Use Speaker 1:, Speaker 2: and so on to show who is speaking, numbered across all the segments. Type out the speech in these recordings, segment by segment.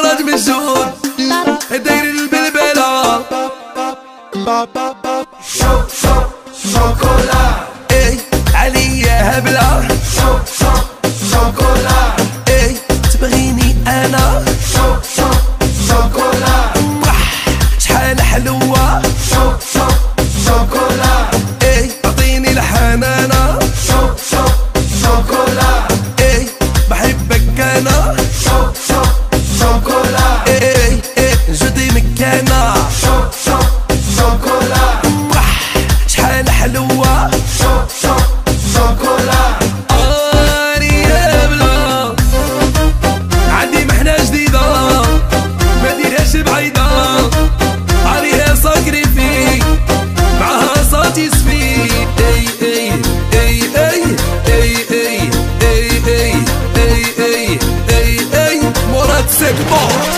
Speaker 1: الواد مجود داير البلبلة
Speaker 2: شوكولا
Speaker 1: اي عليا هبلة
Speaker 2: شوكولا
Speaker 1: اي تبغيني انا
Speaker 2: شوكولا
Speaker 1: شحال حلوة
Speaker 2: شوكولا
Speaker 1: اي اعطيني الحنانة
Speaker 2: شوكولا
Speaker 1: اي بحبك انا
Speaker 2: شوكولا
Speaker 1: اي جودي مكانة
Speaker 2: شوكولا
Speaker 1: شحال حلوة
Speaker 2: شوكولا
Speaker 1: اني هبلة عندي محنة جديدة ما ديرهاش بعيدة عليها ساكريفي معاها ساتيسفي اي اي اي اي اي اي اي اي اي اي اي اي مراد سيكبورت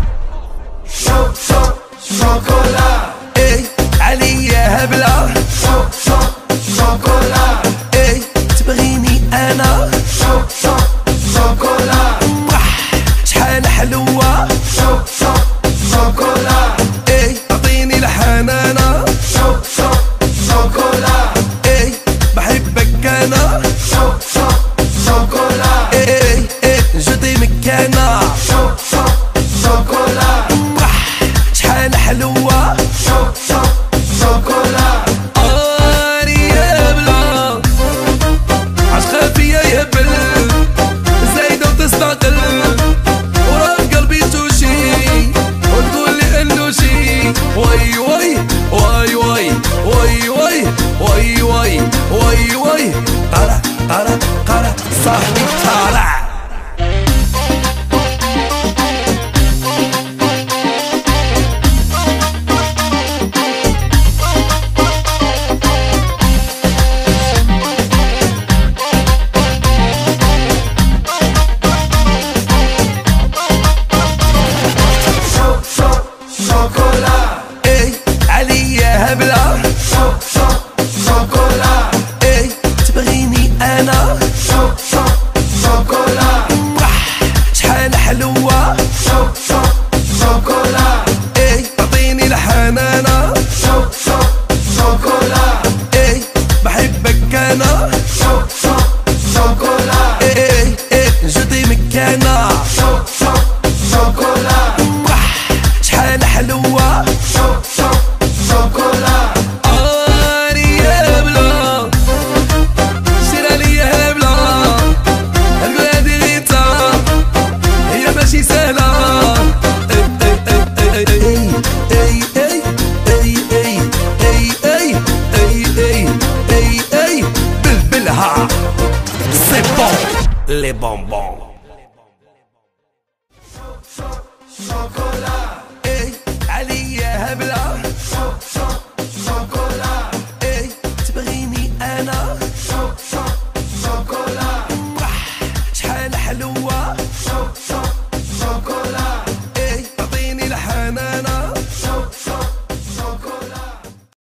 Speaker 2: شوكولا
Speaker 1: اي عليا هبلة
Speaker 2: شوكولا
Speaker 1: اي تبغيني انا
Speaker 2: شوكولا
Speaker 1: شحال حلوة
Speaker 2: شوكولا
Speaker 1: اي اعطيني الحنانة
Speaker 2: شوكولا
Speaker 1: اي بحبك انا
Speaker 2: شوكولا
Speaker 1: اي جودي مكانة
Speaker 2: شوكولا
Speaker 1: شحال حلوة
Speaker 2: شوكولا
Speaker 1: اني هبلة عشقها فيا يهبل زايدة وتستعقل وراه قلبي توشي وتقول لي انه شي واي واي واي واي واي واي واي واي واي واي طالع طالع طالع صاحبي طالع
Speaker 2: شوكولا
Speaker 1: اي عليا هبلة
Speaker 2: شوكولا
Speaker 1: اي تبغيني انا
Speaker 2: شوكولا
Speaker 1: شحال حلوة
Speaker 2: شوكولا
Speaker 1: اي اعطيني الحنانة
Speaker 2: شوكولا
Speaker 1: اي بحبك انا
Speaker 2: شوكولا
Speaker 1: اي جودي مكانة
Speaker 2: شوكولا
Speaker 1: شحال حلوة
Speaker 2: شوكولا
Speaker 1: اني هبلة شيرا ليا هبلة البلادي غيتا هي ماشي سهلة اي اي اي اي اي اي اي اي اي اي اي بلبلها سي بون لي بونبون
Speaker 2: شوكولا